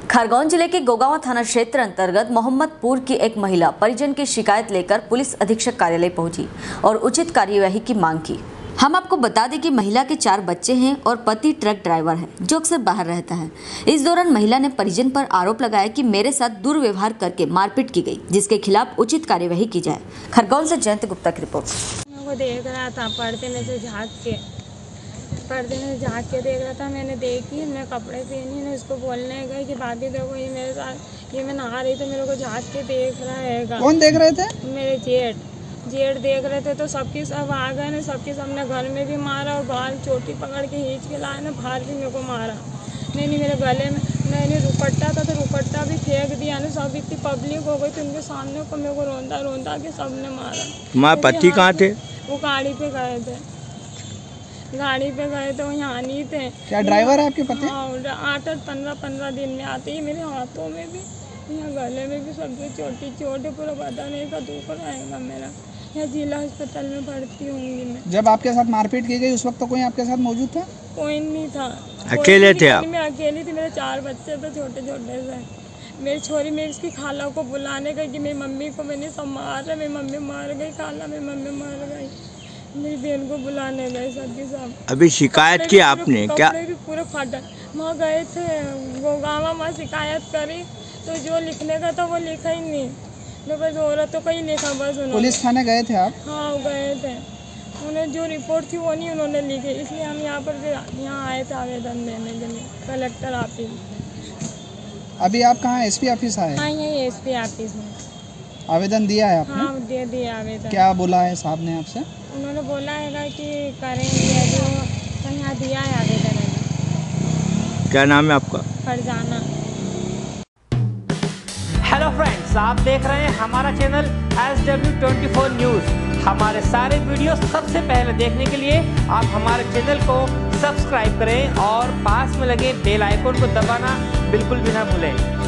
खरगोन जिले के गोगांव थाना क्षेत्र अंतर्गत मोहम्मदपुर की एक महिला परिजन की शिकायत लेकर पुलिस अधीक्षक कार्यालय पहुंची और उचित कार्यवाही की मांग की। हम आपको बता दें कि महिला के 4 बच्चे हैं और पति ट्रक ड्राइवर है जो अक्सर बाहर रहता है। इस दौरान महिला ने परिजन पर आरोप लगाया कि मेरे साथ दुर्व्यवहार करके मारपीट की गई, जिसके खिलाफ उचित कार्यवाही की जाए। खरगोन से जयंत गुप्ता की रिपोर्ट। वो देख रहा था पर्दे में से झाँक के देख रहा था। मैंने देखी, मैं कपड़े पहनी, मैं उसको बोलने गई कि भाभी देखो ये मेरे साथ, ये मैं नहा रही तो मेरे को झाँक के देख रहा है। कौन देख रहे थे? मेरे जेठ देख रहे थे। तो सबकी सब आ गए ना, सबके सबने घर में भी मारा और बाल चोटी पकड़ के खींच के लाए ना, बाहर भी मेरे को मारा। नहीं मेरे गले में मैंने रुपट्टा था तो रुपट्टा भी फेंक दिया ना। सब इतनी पब्लिक हो गई तो उनके सामने को मेरे को रोंदा के सबने मारा। तुम्हारे पति कहाँ थे? वो गाड़ी पे गए थे, वो यहाँ नहीं थे। क्या ड्राइवर है आपके पति? हाँ, 8-15 दिन में आते ही मेरे हाथों में भी, यहाँ गले में भी सब छोटी चोट है, पूरा बदन का दुख रहेगा मेरा। यहाँ जिला अस्पताल में भर्ती होंगी मैं। जब आपके साथ मारपीट की गई उस वक्त तो कोई आपके साथ मौजूद था? कोई नहीं था, अकेले थे आप? मैं अकेली थी। मेरे 4 बच्चे थे छोटे से। मेरी छोरी मेरी इसकी खाला को बुलाने गई कि मेरी मम्मी को मैंने सब मारा, मेरी मम्मी मार गई, खाला मेरी मम्मी मार गई। मेरी बहन को बुलाने गए सबके सब। अभी शिकायत की आपने क्या? भी पूरे फाटल वहाँ गए थे गोगांव, वहाँ शिकायत करी तो जो लिखने का था वो लिखा ही नहीं। तो बस औरत तो कहीं लिखा बस उन्होंने। पुलिस थाने गए थे आप? हाँ गए थे, उन्हें जो रिपोर्ट थी वो नहीं उन्होंने लिखी, इसलिए हम यहाँ पर यहाँ आए थे आवेदन देने के लिए कलेक्टर ऑफिस। अभी आप कहाँ एसपी ऑफिस आए? हाँ यही एसपी ऑफिस में आवेदन दिया है आपने? हाँ दे दिया आवेदन। क्या बोला है साहब ने आपसे? उन्होंने बोला है कि करेंगे, जो यहाँ दिया है आवेदन। क्या नाम है आपका? फरजाना। हेलो फ्रेंड्स, आप देख रहे हैं हमारा चैनल SW24 न्यूज़। हमारे सारे वीडियो सबसे पहले देखने के लिए आप हमारे चैनल को सब्सक्राइब करें और पास में लगे बेल आइकन को दबाना बिल्कुल भी ना भूलें।